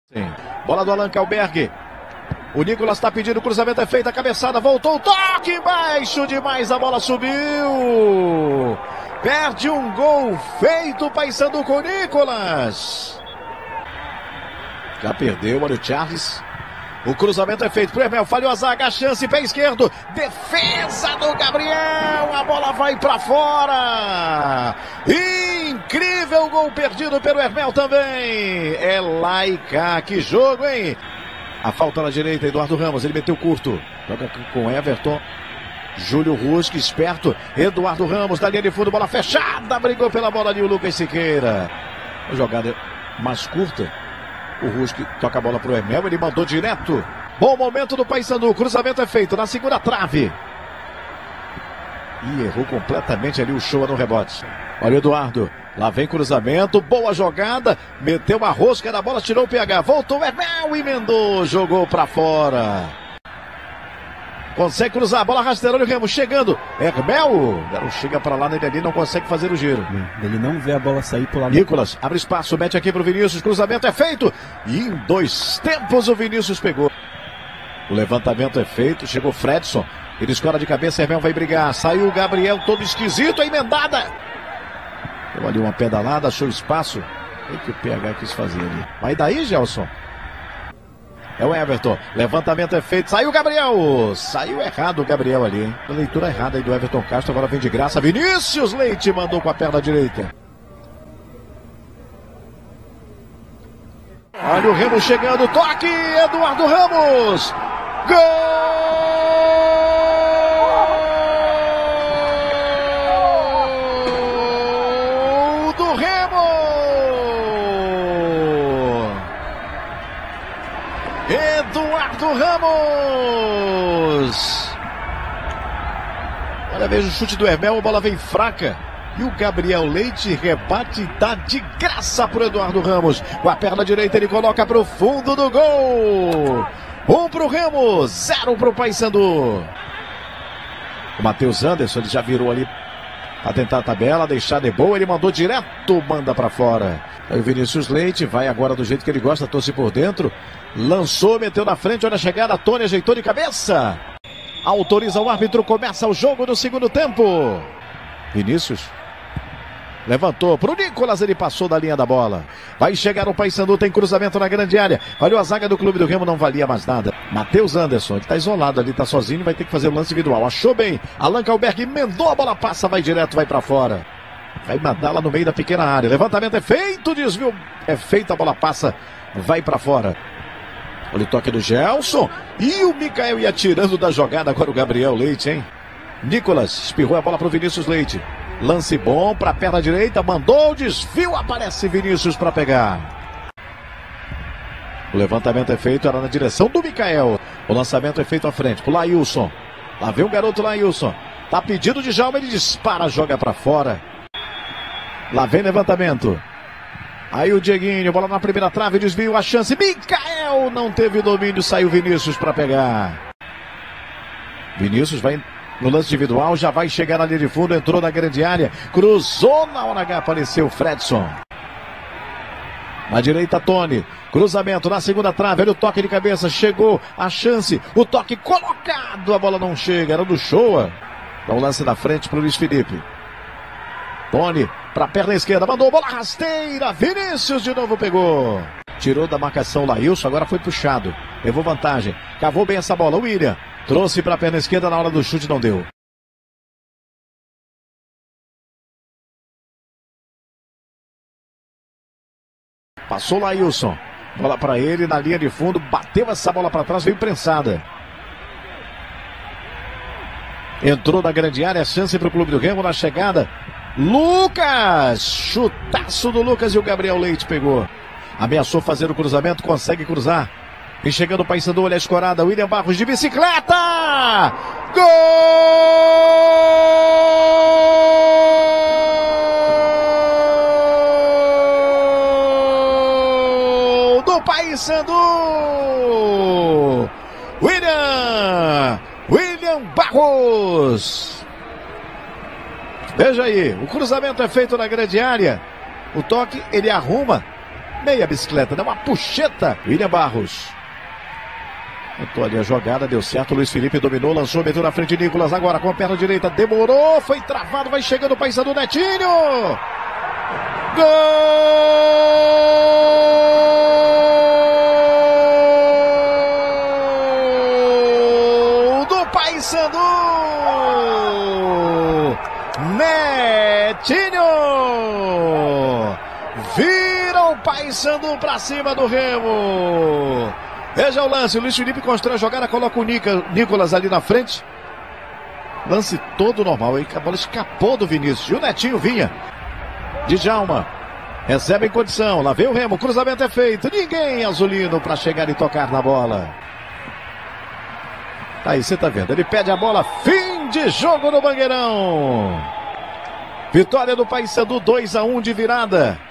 Sim. Bola do Allan Kalberg. O Nicolas está pedindo, o cruzamento é feito, a cabeçada voltou, o toque embaixo demais, a bola subiu. Perde um gol feito, Paysandu com o Nicolas. Já perdeu, olha o Charles. O cruzamento é feito pro Hermel, falhou a zaga, a chance, pé esquerdo, defesa do Gabriel, a bola vai para fora. Incrível gol perdido pelo Hermel também. É lá e cá, que jogo, hein? A falta na direita, Eduardo Ramos, ele meteu curto, joga com Everton. Júlio Rusque, esperto, Eduardo Ramos, da linha de fundo, bola fechada, brigou pela bola ali o Lucas Siqueira. A jogada mais curta. O Rusque toca a bola pro Hermel, ele mandou direto. Bom momento do Paysandu, cruzamento é feito na segunda trave. E errou completamente ali o Shoa no rebote. Olha o Eduardo, lá vem cruzamento, boa jogada, meteu uma rosca na bola, tirou o PH, voltou o Hermel, emendou, jogou pra fora. Consegue cruzar, bola rasteirando o Remo, chegando, Hermel, não chega pra lá nele ali, não consegue fazer o giro. Ele não vê a bola sair por lá. Nicolas, abre espaço, mete aqui pro Vinícius, cruzamento é feito, e em 2 tempos o Vinícius pegou. O levantamento é feito, chegou Fredson, ele escora de cabeça, Hermel vai brigar, saiu o Gabriel todo esquisito, a emendada. Deu ali uma pedalada, achou espaço, o que o PH quis fazer ali. Vai daí, Gelson. É o Everton, levantamento é feito, saiu o Gabriel, saiu errado o Gabriel ali, hein? A leitura errada aí do Everton Castro, agora vem de graça, Vinícius Leite mandou com a perna direita. Olha o Remo chegando, toque, Eduardo Ramos, gol do Remo! Eduardo Ramos! Olha, veja o chute do Hermel, a bola vem fraca. E o Gabriel Leite rebate e dá de graça pro Eduardo Ramos. Com a perna direita ele coloca pro fundo do gol. 1 pro Remo, 0 pro Paysandu. O Matheus Anderson, ele já virou ali para tentar a tabela, deixar de boa, ele mandou direto, manda para fora. Aí o Vinícius Leite vai agora do jeito que ele gosta, torce por dentro. Lançou, meteu na frente, olha a chegada, Tony ajeitou de cabeça. Autoriza o árbitro, começa o jogo do segundo tempo. Vinícius levantou pro Nicolas, ele passou da linha da bola. Vai chegar o Paysandu, tem cruzamento na grande área. Olha a zaga do Clube do Remo, não valia mais nada. Matheus Anderson, ele tá isolado ali, tá sozinho, vai ter que fazer o lance individual. Achou bem, Allan Kalberg emendou, a bola passa, vai direto, vai pra fora. Vai mandar lá no meio da pequena área. Levantamento é feito, desvio é feito, a bola passa, vai pra fora. Olha o toque do Gelson. E o Mikael ia tirando da jogada agora o Gabriel Leite, hein? Nicolas espirrou a bola pro Vinícius Leite. Lance bom para a perna direita, mandou o desvio, aparece Vinícius para pegar. O levantamento é feito, era na direção do Mikael. O lançamento é feito à frente pro Lailson. Lá vem o garoto Lailson. Tá pedido de Djalma, ele dispara, joga para fora. Lá vem levantamento. Aí o Dieguinho, bola na primeira trave, desvio, a chance. Mikael não teve domínio, saiu Vinícius para pegar. Vinícius vai no lance individual, já vai chegar na linha de fundo, entrou na grande área, cruzou, na hora H apareceu o Fredson. Na direita, Tony, cruzamento na segunda trave, olha o toque de cabeça, chegou a chance, o toque colocado, a bola não chega, era do Shoa. Dá um lance da frente para o Luiz Felipe. Tony, para a perna esquerda, mandou bola rasteira, Vinícius de novo pegou. Tirou da marcação o Lailson, agora foi puxado, levou vantagem, cavou bem essa bola, o William. Trouxe para a perna esquerda, na hora do chute não deu. Passou o Lailson. Bola para ele na linha de fundo. Bateu essa bola para trás, veio prensada. Entrou na grande área, chance para o Clube do Remo na chegada. Lucas! Chutaço do Lucas e o Gabriel Leite pegou. Ameaçou fazer o cruzamento, consegue cruzar. E chegando o Paysandu, olha a escorada, William Barros de bicicleta! Gol do Paysandu! William Barros! Veja aí, o cruzamento é feito na grande área. O toque, ele arruma. meia bicicleta, não, uma puxeta. William Barros. Tentou ali a jogada, deu certo. Luiz Felipe dominou, lançou, meteu na frente de Nicolas. Agora com a perna direita, demorou, foi travado, vai chegando o Paysandu, Netinho. Gol do Paysandu. Netinho vira o Paysandu pra cima do Remo. Veja o lance, o Luiz Felipe constrói a jogada, coloca o Nicolas ali na frente. Lance todo normal, aí a bola escapou do Vinícius. E o Netinho vinha. Djalma recebe em condição, lá vem o Remo, cruzamento é feito. Ninguém azulino para chegar e tocar na bola. Aí você tá vendo, ele pede a bola, fim de jogo no Mangueirão. Vitória do Paysandu, 2-1 de virada.